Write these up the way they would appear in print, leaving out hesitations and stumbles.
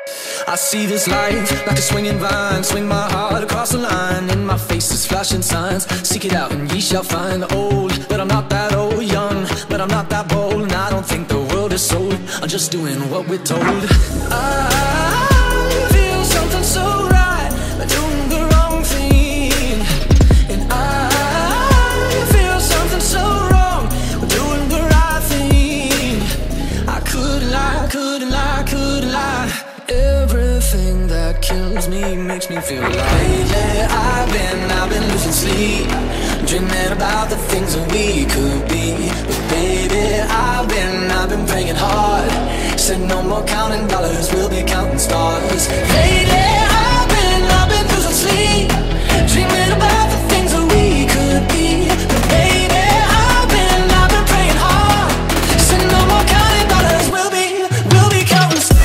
I see this life like a swinging vine, swing my heart across the line. In my face is flashing signs, seek it out and ye shall find. Old, but I'm not that old. Young, but I'm not that bold. And I don't think the world is sold, I'm just doing what we're told. I feel something so right, but doing the wrong thing. And I feel something so wrong, but doing the right thing. I couldn't lie, couldn't lie, couldn't lie. Everything that kills me makes me feel alive. Lately I've been losing sleep, dreaming about the things that we could be. But baby, I've been praying hard. Said no more counting dollars, we'll be counting stars. Lately I've been losing sleep, dreaming about the things that we could be. But baby, I've been praying hard. Said no more counting dollars, we'll be counting stars.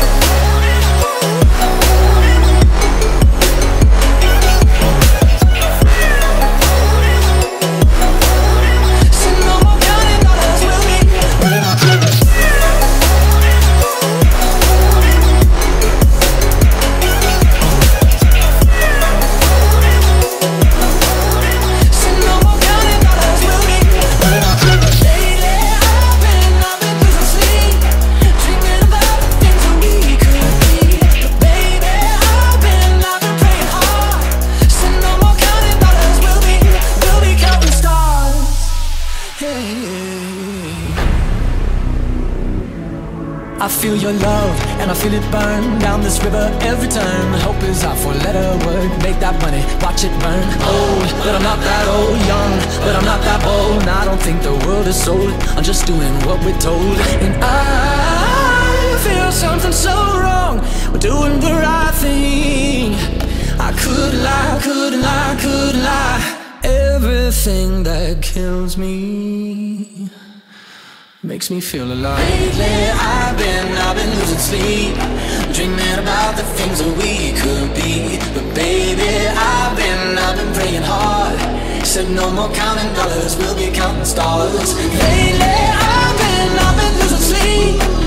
I feel your love, and I feel it burn down this river every turn. Hope is our four-letter word, make that money, watch it burn. Old, but I'm not that old. Young, but I'm not that bold. And I don't think the world is sold, I'm just doing what we're told. And I feel something so wrong, we're doing the right thing. I could lie, couldn't lie, couldn't lie. Everything that kills me makes me feel alive. Lately I've been losing sleep, dreaming about the things that we could be. But baby, I've been praying hard. Said no more counting dollars, we'll be counting stars. Lately I've been losing sleep,